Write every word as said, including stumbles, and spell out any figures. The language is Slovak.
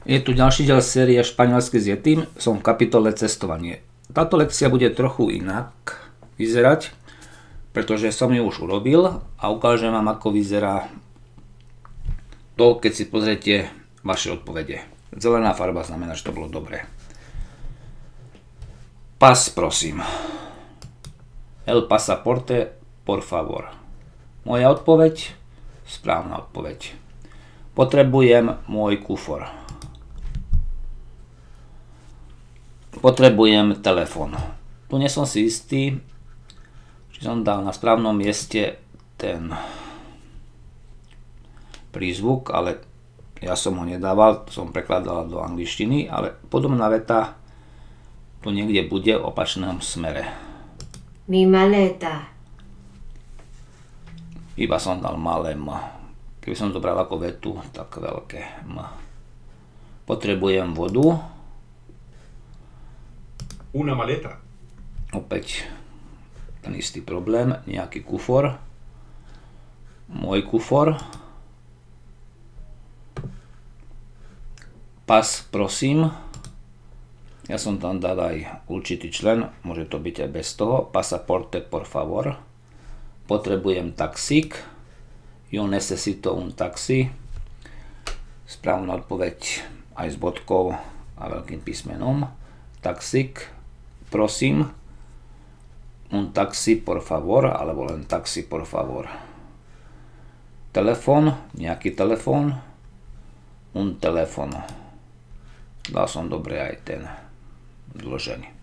Je tu ďalší diel série Španielsky s Yetim, som v kapitole cestovanie. Táto lekcia bude trochu inak vyzerať, pretože som ju už urobil a ukážem vám, ako vyzerá to, keď si pozriete vaše odpovede. Zelená farba znamená, že to bolo dobré. Pas, prosím. El pasaporte, por favor. Moja odpoveď, správna odpoveď. Potrebujem môj kufor. Potrebujem telefón. Tu nie som si istý, či som dal na správnom mieste ten prízvuk, ale ja som ho nedával, som prekladal do angličtiny, ale podobná veta tu niekde bude v opačnom smere. Mi maleta. Iba som dal malé M. Keby som to bral ako vetu, tak veľké M. Potrebujem vodu. Una maleta. Opäť ten istý problém, nejaký kufor. Môj kufor. Pas, prosím. Ja som tam dal aj určitý člen, môže to byť aj bez toho. Pasaporte, por favor. Potrebujem taxík. Yo necesito un taxi. Správna odpoveď aj s bodkou a veľkým písmenom. Taxík, prosím. Un taxi, por favor, alebo len taxi, por favor. Telefón, nejaký telefón. Un telefón. Dal som dobre aj ten dĺžený.